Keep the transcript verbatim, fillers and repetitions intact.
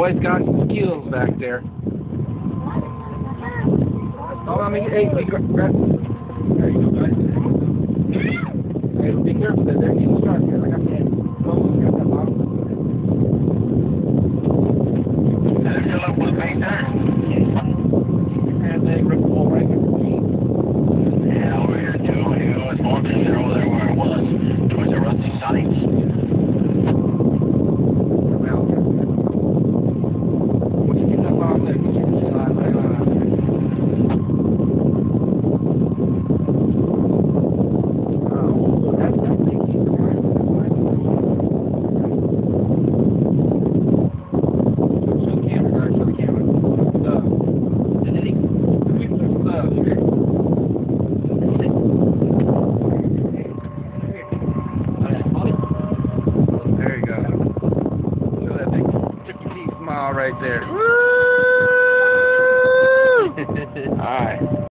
boy's got some skills back there. Oh, I mean, hey, hey, grab. There you go, guys. Hey, be careful, they're getting sharp here. Like I said, almost got that bottle. There's still up with me there. And they rip the wall right here. Yeah, over here too. It was more clear over there where it was, towards the rusty sites. Once you get that bottle there, you can slide right on out there. Oh, that's that thing. Show the camera, guys. Show the camera. Uh, and then he, uh, here. There you go. Show that big Chuck E. Cheese smile right there. Woo! All right.